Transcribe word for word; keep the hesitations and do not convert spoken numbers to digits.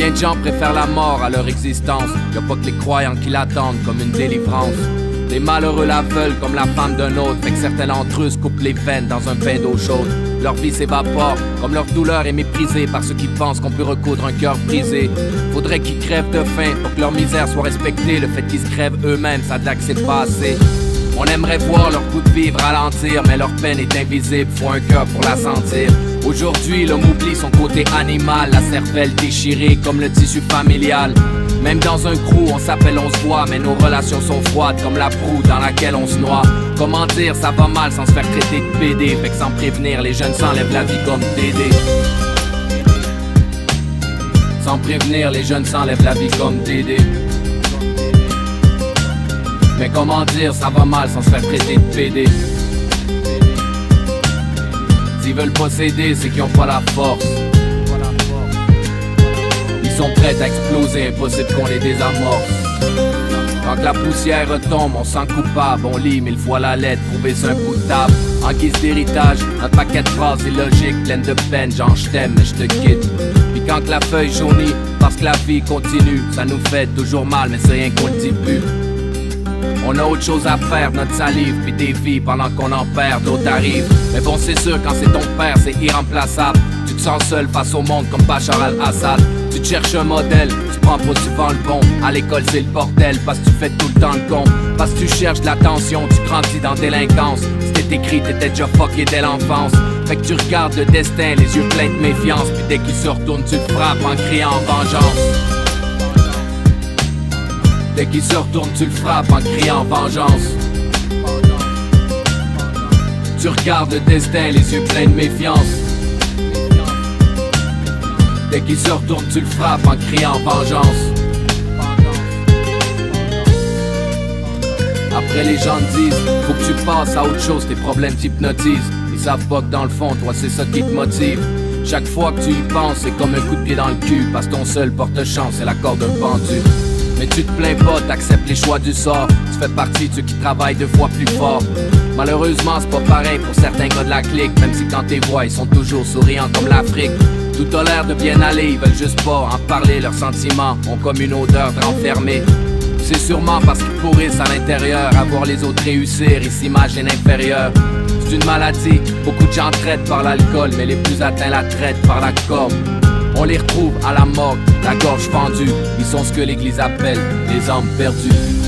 Bien de gens préfèrent la mort à leur existence. Y'a pas que les croyants qui l'attendent comme une délivrance. Les malheureux la veulent comme la femme d'un autre. Fait que certains d'entre eux se coupent les veines dans un pain d'eau chaude. Leur vie s'évapore, comme leur douleur est méprisée par ceux qui pensent qu'on peut recoudre un cœur brisé. Faudrait qu'ils crèvent de faim pour que leur misère soit respectée. Le fait qu'ils se crèvent eux-mêmes, ça que c'est pas assez. On aimerait voir leur coup de vivre ralentir, mais leur peine est invisible, faut un cœur pour la sentir. Aujourd'hui, l'homme oublie son côté animal, la cervelle déchirée comme le tissu familial. Même dans un crew, on s'appelle, on se voit, mais nos relations sont froides comme la proue dans laquelle on se noie. Comment dire, ça va mal sans se faire traiter de P D. Fait que sans prévenir, les jeunes s'enlèvent la vie comme Dédé. Sans prévenir, les jeunes s'enlèvent la vie comme Dédé. Mais comment dire, ça va mal sans se faire traiter de P D. S'ils veulent posséder, c'est qu'ils ont pas la force. Ils sont prêts à exploser, impossible qu'on les désamorce. Quand la poussière retombe, on sent coupable. On lit mille fois la lettre, trouver un bout de table. En guise d'héritage, un paquet de phrases illogiques, pleines de peine, genre je t'aime mais je te quitte. Puis quand la feuille jaunit, parce que la vie continue, ça nous fait toujours mal, mais c'est rien qu'on le dit plus. On a autre chose à faire, notre salive, puis des vies pendant qu'on en perd, d'autres arrivent. Mais bon, c'est sûr, quand c'est ton père, c'est irremplaçable. Tu te sens seul face au monde comme Bachar al-Assad. Tu te cherches un modèle, tu prends pas souvent le bon. À l'école, c'est le bordel, parce que tu fais tout le temps le con. Parce que tu cherches de l'attention, tu grandis dans délinquance. Si t'es écrit, t'étais déjà fucké dès l'enfance. Fait que tu regardes le destin, les yeux pleins de méfiance. Puis dès qu'il se retourne, tu le frappes en criant en vengeance. Dès qu'il se retourne, tu le frappes en criant vengeance. Tu regardes le destin, les yeux pleins de méfiance. Dès qu'il se retourne, tu le frappes en criant vengeance. Après les gens te disent, faut que tu passes à autre chose, tes problèmes t'hypnotisent. Ils savent pas que dans le fond, toi c'est ça qui te motive. Chaque fois que tu y penses, c'est comme un coup de pied dans le cul. Parce que ton seul porte-chance, c'est la corde d'un pendu. Mais tu te plains pas, t'acceptes les choix du sort. Tu fais partie de ceux qui travaillent deux fois plus fort. Malheureusement, c'est pas pareil pour certains gars de la clique. Même si quand t'es vois, ils sont toujours souriants comme l'Afrique. Tout a l'air de bien aller, ils veulent juste pas en parler. Leurs sentiments ont comme une odeur de renfermé. C'est sûrement parce qu'ils pourrissent à l'intérieur. À voir les autres réussir, ils s'imaginent inférieurs. C'est une maladie, beaucoup de gens traitent par l'alcool. Mais les plus atteints la traitent par la corde. On les retrouve à la morgue, la gorge fendue. Ils sont ce que l'église appelle les âmes perdues.